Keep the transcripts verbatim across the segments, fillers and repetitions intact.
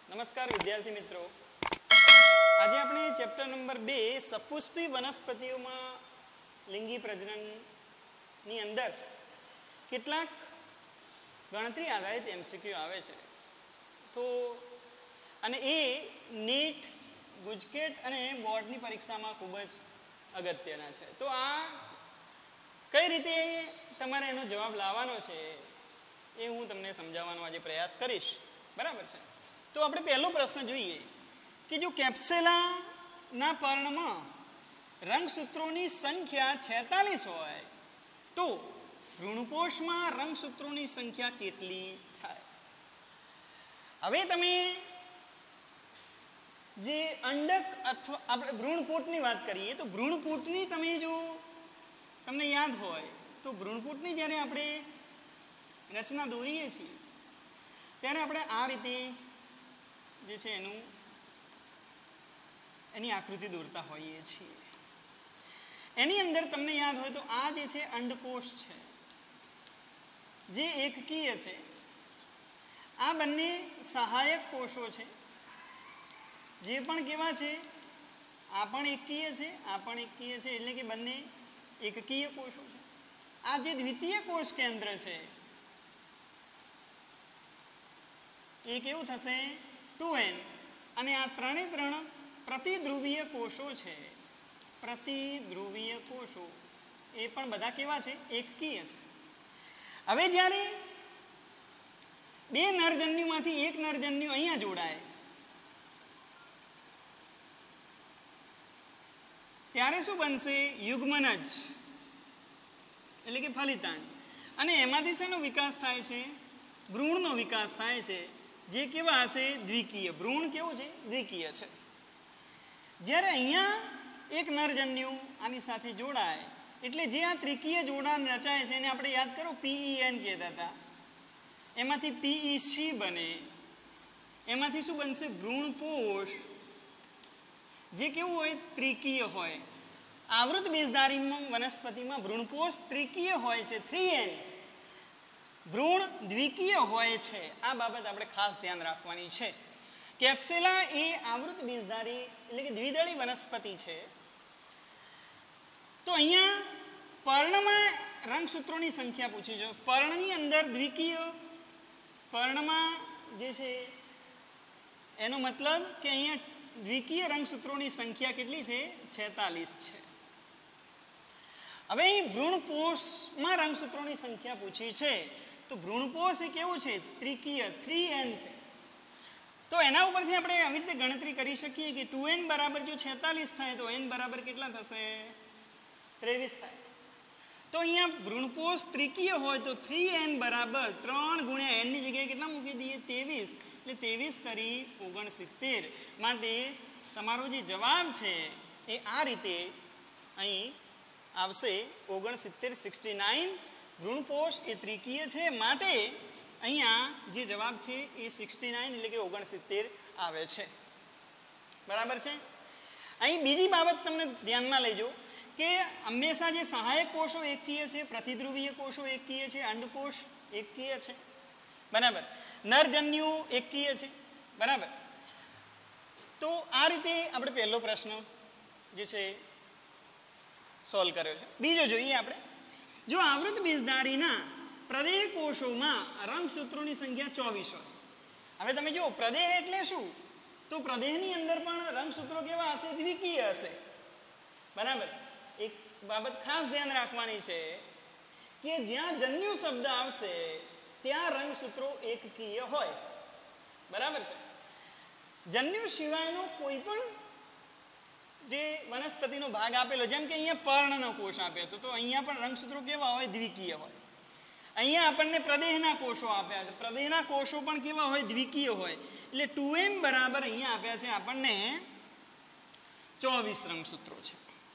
નમસ્કાર વિદ્યાર્થી મિત્રો, આજે આપણે ચેપ્ટર નંબર બે સપુષ્પી વનસ્પતિઓમાં લિંગી પ્રજનનની અંદર કેટલાક ગણતરી આધારિત એમસીક્યુ આવે છે. તો અને એ નીટ, ગુજકેટ અને બોર્ડની પરીક્ષામાં ખૂબ જ અગત્યના છે. તો આ કઈ રીતે તમારે એનો જવાબ લાવવાનો છે એ હું તમને સમજાવવાનો આજે પ્રયાસ કરીશ. બરાબર છે. તો આપણે પહેલો પ્રશ્ન જોઈએ કે જો કેપ્સેલાના પર્ણમાં રંગસૂત્રોની સંખ્યા છેતાલીસ હોય તો ભ્રૂણપોષમાં રંગસૂત્રોની સંખ્યા કેટલી થાય? હવે તમે જે અંડક અથવા આપણે ભ્રૂણપૂટની વાત કરીએ તો ભ્રૂણપૂટની તમે જો તમને યાદ હોય તો ભ્રૂણપૂટની જ્યારે આપણે રચના દોરીએ છીએ ત્યારે આપણે આ રીતે જે છે એનું એની આકૃતિ દોરતા હોઈએ છીએ. એની અંદર તમને યાદ હોય તો આ જે છે અંડકોષ છે જે એકકીય છે. આ બંને સહાયક કોષો છે જે પણ કેવા છે, આ પણ એકકીય છે, આ પણ એકકીય છે, એટલે કે બંને એકકીય કોષો છે. આ જે દ્વિતીય કોષ કેન્દ્ર છે એ કેવું થશે? Two N. અને આ ત્રણે ત્રણ પ્રતિધ્રુવીય કોષો છે. પ્રતિધ્રુવીય કોષો એ પણ બધા કેવા છે? એકકીય છે. હવે જ્યારે બે નરજન્યુમાંથી એક નરજન્યુ અહીંયા જોડાય ત્યારે શું બનશે? યુગ્મનજ એટલે કે ફલિતાંડ. અને એમાંથી શેનો વિકાસ થાય છે? ભ્રૂણનો વિકાસ થાય છે જે કેવા હશે? દ્વિકીય. ભ્રૂણ કેવું છે? દ્વિકીય છે. જ્યારે અહીંયા એક નરજન્યુ આની સાથે જોડાય એટલે જે આ ત્રિકીય જોડાણ રચાય છે એને આપણે યાદ કરો પીઈએન કહેતા હતા. એમાંથી પીઈસી બને. એમાંથી શું બનશે? ભ્રૂણપોષ જે કેવું હોય? ત્રિકીય હોય. આવૃત બીજધારી વનસ્પતિમાં ભ્રૂણપોષ ત્રિકીય હોય છે, થ્રી એન. ભ્રૂણ દ્વિકીય હોય છે. આ બાબત આપણે ખાસ ધ્યાન રાખવાની છે. કેપ્સેલા એ આવૃત બીજધારી એટલે કે દ્વિદળી વનસ્પતિ છે. તો અહીંયા પર્ણમાં રંગસૂત્રોની સંખ્યા પૂછી છે. પર્ણની અંદર દ્વિકીય પર્ણમાં જે છે એનો મતલબ કે અહીંયા દ્વિકીય રંગસૂત્રોની સંખ્યા કેટલી છે? છેતાલીસ છે. હવે અહીં ભ્રૂણપોષમાં રંગસૂત્રોની સંખ્યા પૂછી છે તો ભ્રૂણપોષ એ કેવું છે? ત્રિકીય, થ્રી એન છે. તો એના ઉપરથી આપણે આવી રીતે ગણતરી કરી શકીએ કે ટુ એન બરાબર જો છેતાલીસ થાય તો એન બરાબર કેટલા થશે? ત્રેવીસ થાય. તો અહીંયા ભ્રૂણપોષ ત્રિકીય હોય તો થ્રી એન બરાબર ત્રણ ગુણ્યા એનની જગ્યાએ કેટલા મૂકી દઈએ? ત્રેવીસ. એટલે ત્રેવીસ તરી ઓગણસિત્તેર. માટે તમારો જે જવાબ છે એ આ રીતે અહીં આવશે ઓગણસિત્તેર, સિક્સટી નાઇન. ભ્રૂણપોષ એ ત્રિકીય છે માટે અહીંયા જે જવાબ છે એ સિક્સટી નાઇન એટલે કે ઓગણસિત્તેર આવે છે. બરાબર છે. અહીં બીજી બાબત તમને ધ્યાનમાં લેજો કે હંમેશા જે સહાયક કોષો એકકીય છે, પ્રતિધ્રુવીય કોષો એકકીય છે, અંડકોષ એકકીય છે. બરાબર. નરજન્યુ એકકીય છે. બરાબર. તો આ રીતે આપણે પહેલો પ્રશ્ન જે છે સોલ્વ કર્યો છે. બીજો જોઈએ આપણે. જો આવૃત બીજધારીના પ્રદેહ કોષોમાં રંગસૂત્રોની સંખ્યા ચોવીસ હોય. હવે તમે જુઓ પ્રદેહ એટલે શું? તો પ્રદેહની અંદર પણ રંગસૂત્રો કેવા હશે? દ્વિકીય હશે. બરાબર. એક બાબત ખાસ ધ્યાન રાખવાની છે કે જ્યાં જન્યુ શબ્દ આવશે ત્યાં રંગસૂત્રો એકકીય હોય. બરાબર છે. જન્યુ સિવાયનો કોઈ પણ જે વનસ્પતિનો ભાગ આપેલો, જેમ કે અહીંયા પર્ણનો કોષ આપ્યો હતો તો અહીંયા પણ રંગસૂત્રો કેવા હોય? દ્વિકીય હોય. અહીંયા આપણને પ્રદેહના કોષો આપ્યા છે, પ્રદેહના કોષો પણ કેવા હોય? દ્વિકીય હોય. એટલે ટુ એમ બરાબર અહીંયા આપ્યા છે આપણને ચોવીસ રંગસૂત્રો છે.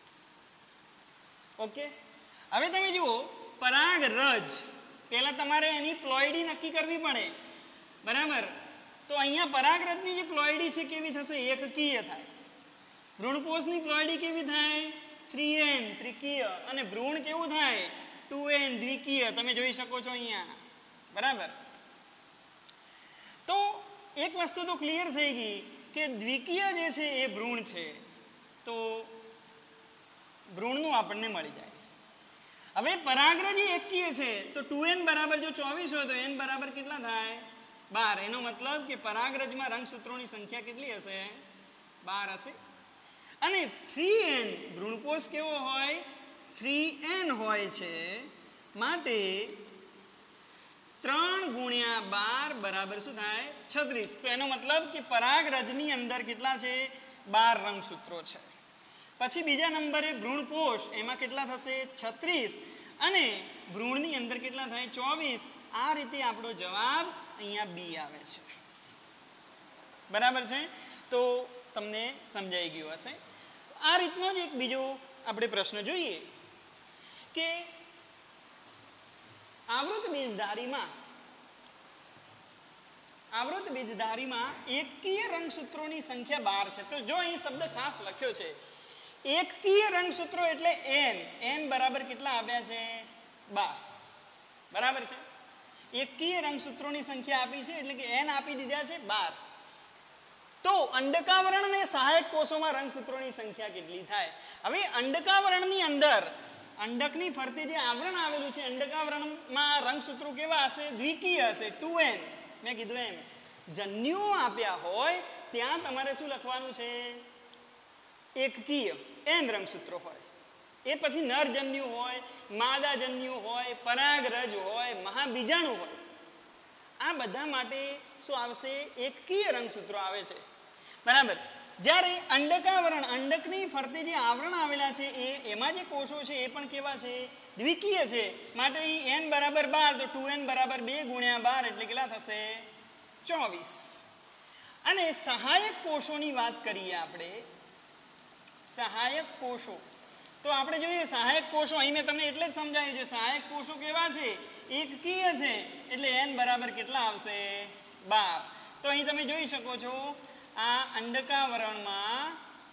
ઓકે. હવે તમે જુઓ પરાગરજ. પહેલા તમારે એની પ્લોઇડી નક્કી કરવી પડે. બરાબર. તો અહીંયા પરાગરજની જે પ્લોઇડી છે કેવી થશે? એકકીય થાય. ભ્રૂણપોષની પ્લોઇડી કેવી થાય? થ્રી એન ત્રિકીય. અને ભ્રૂણ કેવું થાય? ટુ એન દ્વિકીય. તમે જોઈ શકો છો અહીંયા. બરાબર. તો એક વસ્તુ તો ક્લિયર થઈ ગઈ કે દ્વિકીય જે છે એ ભ્રૂણ છે, તો ભ્રૂણનું આપણને મળી જાય છે. હવે પરાગરજ એકકીય છે, તો ટુ એન બરાબર જો ચોવીસ હોય તો એન બરાબર કેટલા થાય? બાર. એનો મતલબ કે પરાગરજમાં રંગસૂત્રોની સંખ્યા કેટલી હશે? બાર હશે. અને થ્રી એન ભ્રૂણકોષ કેવો હોય? થ્રી એન હોય છે, માટે ત્રણ ગુણ્યા બાર બરાબર શું થાય? છત્રીસ. તો એનો મતલબ કે પરાગરજની અંદર કેટલા છે? બાર રંગસૂત્રો છે. પછી બીજા નંબરે ભ્રૂણકોષ, એમાં કેટલા થશે? છત્રીસ. અને ભ્રૂણની અંદર કેટલા થાય? ચોવીસ. આ રીતે આપણો જવાબ અહીંયા બી આવે છે. બરાબર છે? તો તમને સમજાઈ ગયું હશે. આ રીતનો જ એક બીજો આપણે પ્રશ્ન જોઈએ કે આવૃત બીજધારીમાં આવૃત બીજધારીમાં એકકીય રંગસૂત્રોની સંખ્યા બાર છે. તો જો અહીં શબ્દ ખાસ લખ્યો છે એકકીય રંગસૂત્રો એટલે એન. એન બરાબર કેટલા આપ્યા છે? બાર. બરાબર છે? એકકીય રંગસૂત્રોની સંખ્યા આપી છે એટલે કે એન આપી દીધા છે બાર. તો અંડકાવરણ અને સહાયક કોષોમાં રંગસૂત્રોની સંખ્યા કેટલી થાય? હવે અંડકાવરણની અંદર અંડકની ફરતે જે આવરણ આવેલું છે, અંડકાવરણમાં રંગસૂત્રો કેવા હશે? દ્વિકીય હશે, ટુ એન. મેં કીધું એમ જન્યુઓ આપ્યા હોય ત્યાં તમારે શું લખવાનું છે? એકકીય એન રંગસૂત્રો હોય. એ પછી નરજન્યુ હોય, માદાજન્યુ હોય, પરાગરજ હોય, મહાબીજાણુ હોય, આ બધા માટે શું આવશે? એકકીય રંગસૂત્રો આવે છે. બરાબર. જ્યારે અંડકાવરણ અંડકની ફરતે જે આવરણ આવેલા છે એ એમાં જે કોષો છે એ પણ કેવા છે? દ્વિકીય છે. માટે અહીં એન બરાબર બાર, તો ટુ એન બરાબર બે ગુણ્યા બાર એટલે કેટલા થશે? ચોવીસ. અને સહાયક કોષોની વાત કરીએ આપણે. સહાયક કોષો તો આપણે જોઈએ સહાયક કોષો, અહીં મેં તમને એટલે જ સમજાવ્યું છે સહાયક કોષો કેવા છે? એકકીય છે. એટલે એન બરાબર કેટલા આવશે? બાર. તો અહીં તમે જોઈ શકો છો આ અંડકાવરણમાં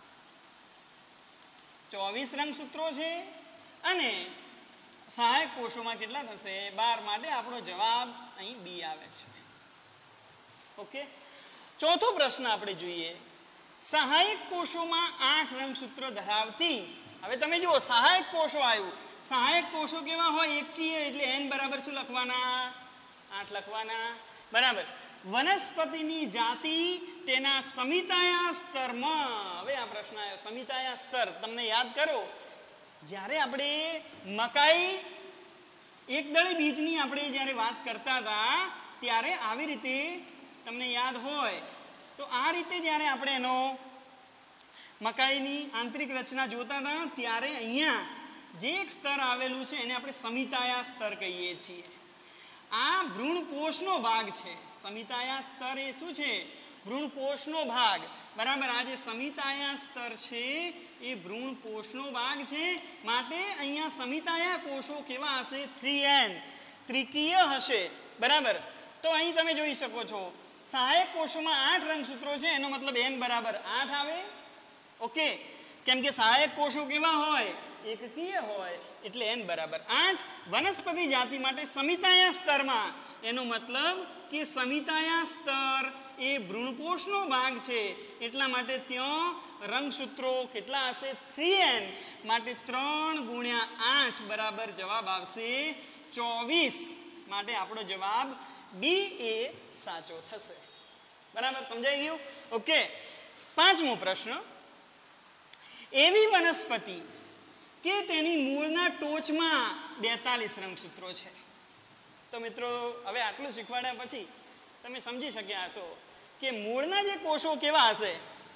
ચોવીસ રંગસૂત્રો છે અને સહાયક કોષોમાં કેટલા થશે? બાર. માટે આપણો જવાબ અહીં બી આવે છે. ઓકે. ચોથો પ્રશ્ન આપણે જોઈએ. સહાયક કોષોમાં આઠ રંગસૂત્રો ધરાવતી, હવે તમે જુઓ સહાયક કોષો આવ્યું. સહાયક કોષો કેવા હોય? એકકીય. એટલે એન બરાબર શું લખવાના? આઠ લખવાના. બરાબર. વનસ્પતિની જાતિ તેના સમિતાયા સ્તરમાં. હવે આ પ્રશ્ન આવ્યો, સમિતાયા સ્તર. તમને યાદ કરો જ્યારે આપણે મકાઈ એકદળી બીજની આપણે જ્યારે વાત કરતા હતા ત્યારે આવી રીતે તમને યાદ હોય તો આ રીતે જ્યારે આપણે એનો મકાઈની આંતરિક રચના જોતા હતા ત્યારે અહીંયા જે એક સ્તર આવેલું છે એને આપણે સમિતાયા સ્તર કહીએ છીએ. આ ભ્રૂણકોષનો ભાગ છે. સમિતાયા સ્તર એ શું છે? ભ્રૂણકોષનો ભાગ. બરાબર. આ જે સમિતાયા સ્તર છે એ ભ્રૂણકોષનો ભાગ છે. માટે અહીંયા સમિતાયા કોષો કેવા હશે? થ્રી એન ત્રિકીય હશે. બરાબર. તો અહીં તમે જોઈ શકો છો સહાયક કોષોમાં આઠ રંગસૂત્રો છે, એનો મતલબ એન બરાબર આઠ આવે. ઓકે. કેમ કે સહાયક કોષો કેવા હોય? એકકીય હોય. એટલે એન બરાબર આઠ. વનસ્પતિ જાતિ માટે સમિતાયા સ્તરમાં, એનો મતલબ કે સમિતાયા સ્તર એ ભ્રૂણકોષનો ભાગ છે એટલા માટે ત્યાં રંગસૂત્રો કેટલા હશે? Three N. માટે ત્રણ ગુણ્યા આઠ બરાબર જવાબ આવશે ચોવીસ. માટે આપણો જવાબ બી એ સાચો થશે. બરાબર. સમજાઈ ગયું? ઓકે. પાંચમો પ્રશ્ન. એવી વનસ્પતિ કે તેની મૂળના ટોચમાં બેતાલીસ રંગસૂત્રો છે. તો મિત્રો હવે આટલું શીખવાડ્યા પછી તમે સમજી શક્યા હશો કે મૂળના જે કોષો કેવા હશે?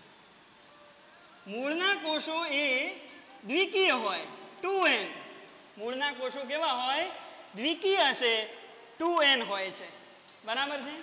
મૂળના કોષો એ દ્વિકીય હોય, ટુ એન. મૂળના કોષો કેવા હોય? દ્વિકીય હશે, ટુ એન હોય છે. બરાબર છે?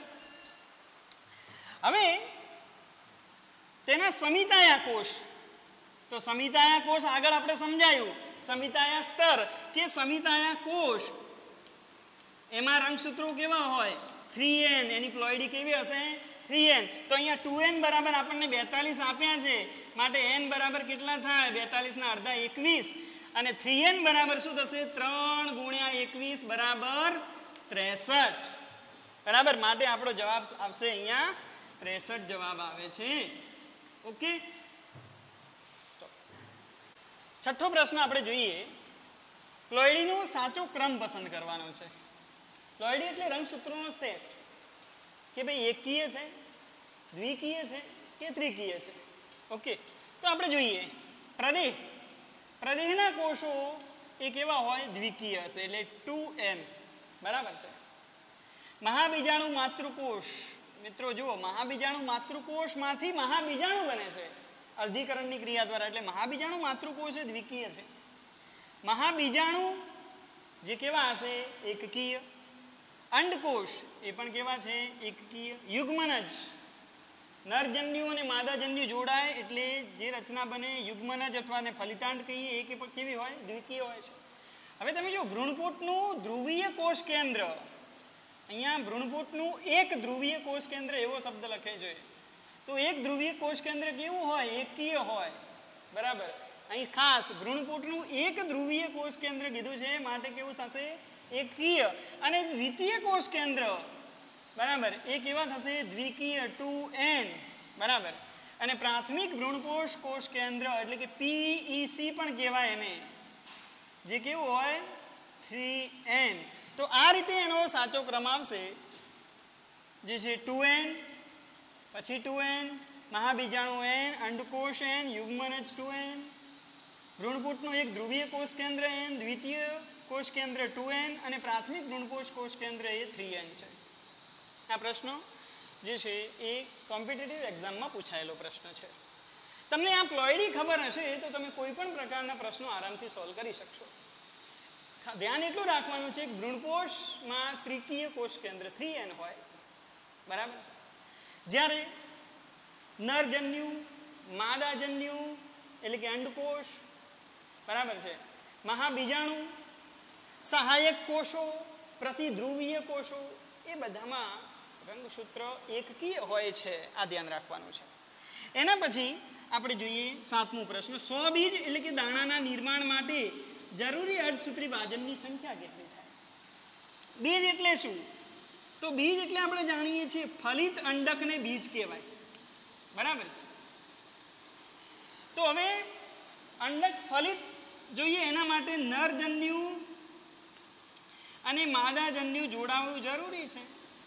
હવે તેના સમિતાયા કોષ, તો સમિતાયા કોષ આગળ આપણે સમજાયું. સમિતાયા સ્તર કે સમિતાયા કોષ એમાં રંગસૂત્રો કેવા હોય? Three N. એની પ્લોઇડી કેવી હશે? Three N. તો અહીંયા ટુ એન બરાબર આપણને બેતાલીસ આપ્યા છે. માટે એન બરાબર કેટલા થાય? બેતાલીસ ના અડધા એકવીસ. અને થ્રી એન બરાબર શું થશે? ત્રણ ગુણ્યા એકવીસ બરાબર ત્રેસઠ. બરાબર. માટે આપણો જવાબ આવશે અહીંયા ત્રેસઠ જવાબ આવે છે. ઓકે, છઠ્ઠો પ્રશ્ન આપણે જોઈએ. પ્લોયડીનો સાચો ક્રમ પસંદ કરવાનો છે. પ્લોયડી એટલે રંગસૂત્રોનો સેટ કે ભાઈ એકકીય છે, દ્વિકીય છે કે ત્રિકીય છે. ઓકે, તો આપણે જોઈએ પ્રદેહ. પ્રદેહના કોષો એ કેવા હોય? દ્વિકીય હશે, એટલે ટુ એન. બરાબર છે. મહાબીજાણુ માતૃકોષ, મિત્રો જુઓ, મહાબીજાણુ માતૃકોષમાંથી મહાબીજાણુ બને છે અર્ધીકરણની ક્રિયા દ્વારા, એટલે મહાબીજાણુ માતૃકોષ એ દ્વિકીય છે. મહાબીજાણુ જે કેવા હશે? એકકીય. અંડકોષ એ પણ કેવા છે? એકકીય. યુગ્મનજ, નરજન્યુ અને માદાજન્યુ જોડાય એટલે જે રચના બને યુગ્મનજ અથવા ને ફલિતાંડ કહીએ, એ કેવી હોય? દ્વિકીય હોય છે. હવે તમે જો ભ્રૂણપોટનું ધ્રુવીય કોષ કેન્દ્ર, અહીંયા ભ્રૂણપોટનું એક ધ્રુવીય કોષ કેન્દ્ર એવો શબ્દ લખે છે, તો એક ધ્રુવીય કોષ કેન્દ્ર કેવું હોય? એકકીય હોય. બરાબર. અહીં ખાસ ભ્રૂણપોટનું એક ધ્રુવીય કોષ કેન્દ્ર કીધું છે, માટે કેવું થશે? એકકીય. અને દ્વિતીય કોષ કેન્દ્ર, બરાબર, એ કેવા થશે? દ્વિકીય, ટુ એન. બરાબર. અને પ્રાથમિક ભ્રૂણકોષ કોષ કેન્દ્ર એટલે કે પીઈસી પણ કહેવાય એને, જે કેવું હોય? Three N. તો આ રીતે એનો સાચો ક્રમ આવશે, જે છે ટુ એન, પછી ટુ એન, મહાબીજાણુ એન, અંડકોષ એન, યુગ્મનજ ટુ એન, ભ્રૂણપોટનું એક ધ્રુવીય કોષ કેન્દ્ર એન, દ્વિતીય કોષ કેન્દ્ર ટુ એન અને પ્રાથમિક ભ્રૂણકોષ કોષ કેન્દ્ર એ થ્રી એન છે. આ પ્રશ્નો જે છે એ કોમ્પિટિટિવ એક્ઝામમાં પૂછાયેલો પ્રશ્ન છે. તમને આ પ્લોયડી ખબર હશે તો તમે કોઈ પણ પ્રકારના પ્રશ્નો આરામથી સોલ્વ કરી શકશો. ધ્યાન એટલું રાખવાનું છે કે ભ્રૂણકોષમાં ત્રિકીય કોષ કેન્દ્ર થ્રી એન હોય. બરાબર છે. જ્યારે નરજન્યુ, માદાજન્યુ એટલે કે અંડકોષ, બરાબર છે, મહાબીજાણુ, સહાયક કોષો, પ્રતિધ્રુવીય કોષો, એ બધામાં રંગસૂત્ર એકકીય હોય છે. આ ધ્યાન રાખવાનું છે. એના પછી આપણે જોઈએ સાતમો પ્રશ્ન. સો બીજ એટલે કે દાણાના નિર્માણ માટે જરૂરી અર્ધસૂત્રી ભાજનની સંખ્યા કેટલી થાય? બીજ એટલે શું? તો બીજ એટલે આપણે જાણીએ છીએ ફલિત અંડકને બીજ કહેવાય. બરાબર છે. તો હવે અંડક ફલિત જોઈએ એના માટે નરજન્યુ અને માદાજન્યુ જોડાવું જરૂરી છે.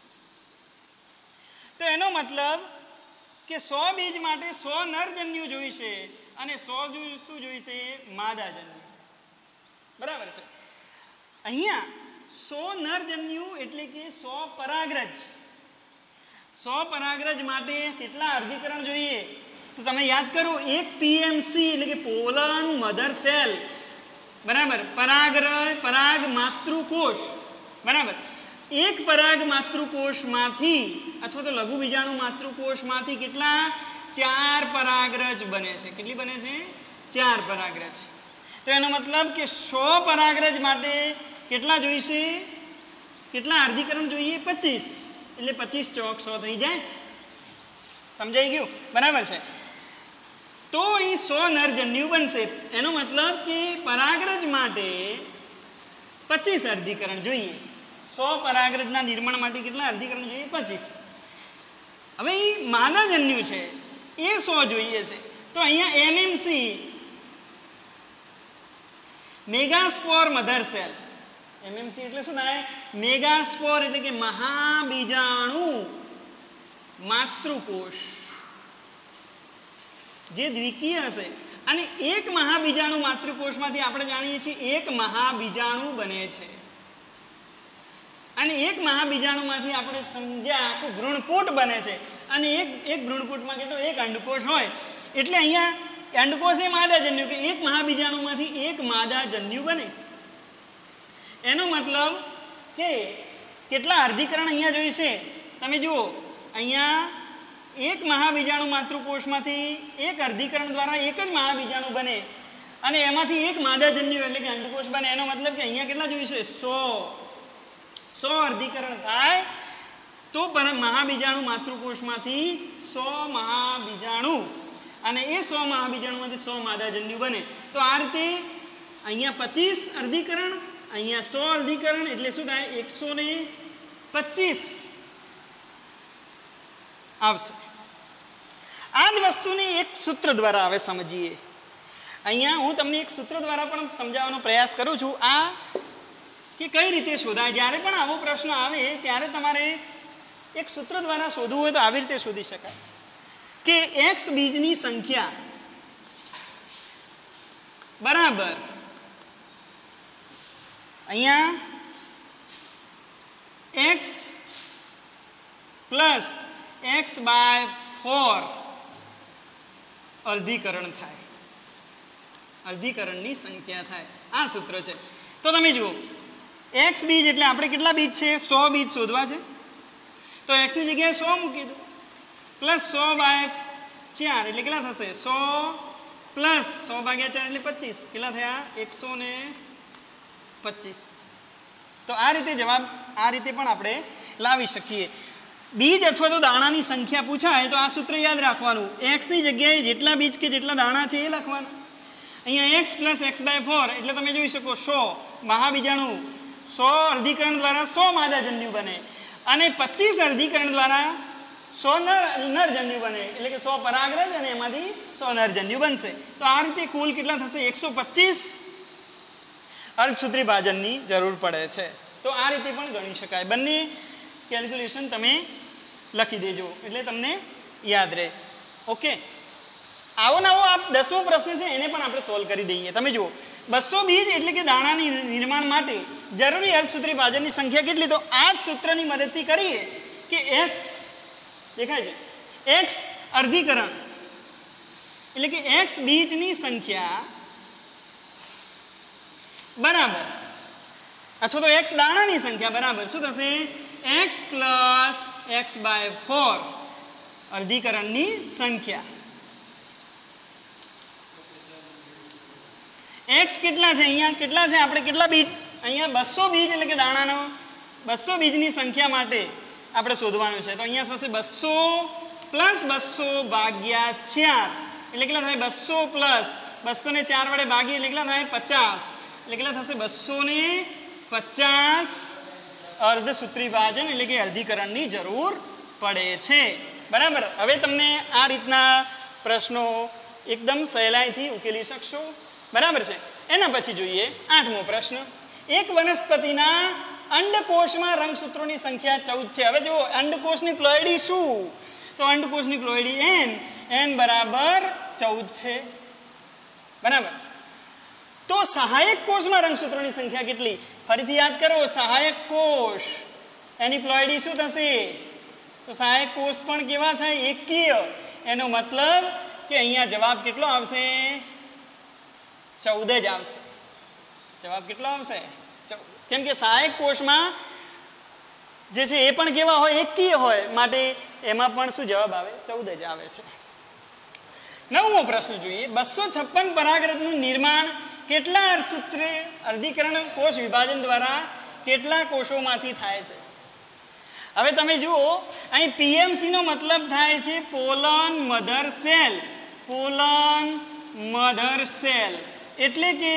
તો એનો મતલબ કે સો બીજ માટે સો નરજન્યુ જોઈશે અને સો શું જોઈશે? માદાજન્યુ. બરાબર છે. અહીંયા સો નરજન્યુ એટલે કે સો પરાગરજ. સો પરાગરજ માટે કેટલા અર્ધીકરણ જોઈએ? તો તમે યાદ કરો, એક પીએમસી એટલે કે પોલન મધર સેલ, બરાબર, પરાગરજ પરાગ માતૃકોષ, બરાબર, એક પરાગ માતૃકોષમાંથી અથવા તો લઘુ બીજાણુ માતૃકોષમાંથી કેટલા? ચાર પરાગરજ બને છે. કેટલી બને છે? ચાર પરાગરજ. તો એનો મતલબ કે સો પરાગરજ માટે કેટલા જોઈશે? કેટલા અર્ધીકરણ જોઈએ? પચીસ. એટલે પચીસ ચોક સો થઈ જાય. સમજાઈ ગયું? બરાબર છે. તો અહીં સો નરજન્યુ બનશે. એનો મતલબ કે પરાગરજ માટે પચીસ અર્ધીકરણ જોઈએ. સો પરાગરજના નિર્માણ માટે કેટલા અર્ધીકરણ જોઈએ? પચીસ. હવે એ માદાજન્યુ છે એ સો જોઈએ છે. તો અહીંયા MMC megaspore mother cell. MMC એટલે શું થાય? મેગાસ્પોર એટલે કે મહાબીજાણુ માતૃકોષ, જે દ્વિકીય હશે. અને એક મહાબીજાણુ માતૃકોષમાંથી આપણે જાણીએ છીએ એક મહાબીજાણુ બને છે. અને એક મહાબીજાણુમાંથી આપણે સમજ્યા આખું ભ્રૂણપોટ બને છે. અને એક એક ભ્રૂણપોટમાં કેટલો? એક અંડકોષ હોય. એટલે અહીંયા અંડકોષ એ માદાજન્યુ, કે એક મહાબીજાણુમાંથી એક માદાજન્યુ બને. એનો મતલબ કે કેટલા અર્ધીકરણ અહીંયા જોઈશે? તમે જુઓ, અહીંયા એક મહાબીજાણુ માતૃકોષમાંથી એક અર્ધીકરણ દ્વારા એક જ મહાબીજાણુ બને અને એમાંથી એક માદાજન્યુ એટલે કે અંડકોષ બને. એનો મતલબ કે અહીંયા કેટલા જોઈશે? સો. સો અર્ધીકરણ થાય તો પણ મહાબીજાણુ માતૃકોષમાંથી સો મહાબીજાણુ અને એ સો મહાબીજાણુમાંથી સો માદાજન્યુ બને. તો આ રીતે અહીંયા પચીસ અર્ધીકરણ, અહીંયા સો અર્ધીકરણ, એટલે શું થાય? એકસો ને પચીસ આવશે. આ જ વસ્તુને એક સૂત્ર દ્વારા હવે સમજીએ. અહીંયા હું તમને એક સૂત્ર દ્વારા પણ સમજાવવાનો પ્રયાસ કરું છું. આ કે કઈ રીતે શોધાય. જ્યારે પણ આવો પ્રશ્ન આવે ત્યારે તમારે એક સૂત્ર દ્વારા શોધવું હોય તો આવી રીતે શોધી શકાય કે એક્સ બીજની સંખ્યા બરાબર અહીંયા X plus X by four અર્ધીકરણ થાય, અર્ધીકરણની સંખ્યા થાય. આ સૂત્ર છે. તો તમે જુઓ એક્સ બીજ એટલે આપણે કેટલા બીજ છે? સો બીજ શોધવા છે. તો એક્સની જગ્યાએ સો મૂકી દો પ્લસ સો બાય ચાર એટલે કેટલા થશે? સો પ્લસ સો ભાગ્યા ચાર એટલે પચીસ. કેટલા થયા? એકસો ને પચીસ. તો આ રીતે જવાબ આ રીતે પણ આપણે લાવી શકીએ. બીજ અથવા તો દાણાની સંખ્યા પૂછાય તો આ સૂત્ર યાદ રાખવાનું. એક્સની જગ્યાએ જેટલા બીજ કે જેટલા દાણા છે એ લખવાના. અહીંયા X plus X by four એટલે તમે જોઈ શકો સો મહાબીજાણુ, સો અર્ધીકરણ દ્વારા સો માદાજન્યુ બને અને પચીસ અર્ધીકરણ દ્વારા સો નર નરજન્યુ બને. એટલે કે સો પરાગરજ અને એમાંથી સો નરજન્યુ બનશે. તો આ રીતે કુલ કેટલા થશે? એકસો પચીસ અર્ધસૂત્રી ભાજનની જરૂર પડે છે. તો આ રીતે પણ ગણી શકાય. બંને કેલ્ક્યુલેશન તમે લખી દેજો એટલે તમને યાદ રહે. ઓકે, આવો નવો આ દસમો પ્રશ્ન છે એને પણ આપણે સોલ્વ કરી દઈએ. તમે જુઓ બસો બીજ એટલે કે દાણાની નિર્માણ માટે જરૂરી અર્ધસૂત્રી ભાજનની સંખ્યા કેટલી? તો આ જ સૂત્રની મદદથી કરીએ કે એક્સ દેખાય છે એક્સ અર્ધીકરણ એટલે કે એક્સ બીજની સંખ્યા બરાબર અથવા તો એક્સ દાણાની સંખ્યા બરાબર શું થશે? X plus X by four અર્ધીકરણની સંખ્યા. એક્સ કેટલા છે? અહીંયા કેટલા છે? આપણે કેટલા બીજ? અહીંયા બસો બીજ એટલે કે દાણાનો બસો બીજની સંખ્યા માટે આપણે શોધવાનું છે. તો અહીંયા થશે બસો પ્લસ બસો ભાગ્યા ચાર એટલે કેટલા થાય? બસો પ્લસ બસો ને ચાર વડે ભાગીએ એટલે કેટલા થાય? પચાસ. એટલે કેટલા થશે? બસો ને પચાસ અર્ધસૂત્રી ભાજન એટલે કે અર્ધીકરણની જરૂર પડે છે. બરાબર. હવે તમને આ રીતના પ્રશ્નો એકદમ સહેલાઈથી ઉકેલી શકશો. બરાબર છે. એના પછી જોઈએ આઠમો પ્રશ્ન. એક વનસ્પતિના અંડકોષમાં રંગસૂત્રોની સંખ્યા ચૌદ છે. હવે જુઓ અંડકોષની પ્લોયડી શું? તો અંડકોષની પ્લોયડી એન એન બરાબર ચૌદ છે. બરાબર. તો સહાયક કોષમાં રંગસૂત્રોની સંખ્યા કેટલી? ફરીથી યાદ કરો. સહાયક કોષ એની પ્લોયડી શું થશે? તો સહાયક કોષ પણ કેવા છે? એકીય. એનો મતલબ કે અહીંયા જવાબ કેટલો આવશે? ચૌદ જ આવશે. જવાબ કેટલો આવશે? ચૌદ. કેમ કે સહાયક કોષમાં જે છે એ પણ કેવા હોય? એકીય હોય. માટે એમાં પણ શું જવાબ આવે? ચૌદ જ આવે છે. નવમો પ્રશ્ન જોઈએ. બસો છપ્પન પરાગરજનું નિર્માણ કેટલા અર્ધસૂત્રે અર્ધીકરણ કોષ વિભાજન દ્વારા કેટલા કોષોમાંથી થાય છે? હવે તમે જુઓ અહીં પીએમસી નો મતલબ થાય છે pollen mother cell. Pollen mother cell એટલે કે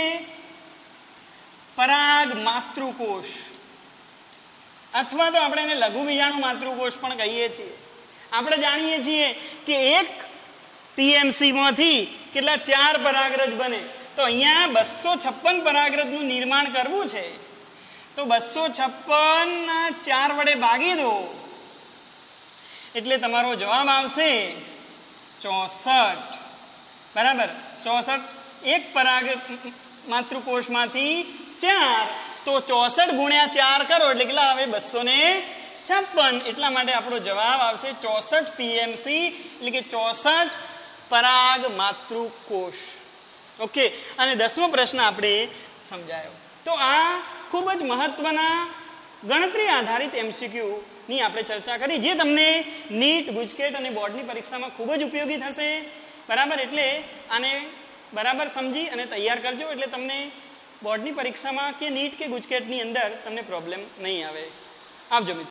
પરાગ માતૃકોષ અથવા તો આપણે એને લઘુ બીજાણુ માતૃકોષ પણ કહીએ છીએ. આપણે જાણીએ છીએ કે એક પીએમસીમાંથી કેટલા? ચાર પરાગરજ બને. તો અહીંયા બસો છપ્પન પરાગરજનું નિર્માણ કરવું છે તો બસો છપ્પન ચાર વડે ભાગી દો એટલે તમારો જવાબ આવશે ચોસઠ. બરાબર. ચોસઠ એક પરાગ માતૃકોષમાંથી ચાર તો ચોસઠ ગુણ્યા ચાર કરો એટલે કેટલા આવે? બસો ને છપ્પન. એટલા માટે આપણો જવાબ આવશે ચોસઠ પીએમસી એટલે કે ચોસઠ પરાગ માતૃકોષ. ઓકે. અને દસમો પ્રશ્ન આપણે સમજાયો. તો આ ખૂબ જ મહત્વના ગણતરી આધારિત એમસીક્યુની આપણે ચર્ચા કરી જે તમને નીટ, ગુજકેટ અને બોર્ડની પરીક્ષામાં ખૂબ જ ઉપયોગી થશે. બરાબર. એટલે આને બરાબર સમજી અને તૈયાર કરજો એટલે તમને બોર્ડની પરીક્ષામાં કે નીટ કે ગુજકેટની અંદર તમને પ્રોબ્લેમ નહીં આવે. આવજો મિત્રો.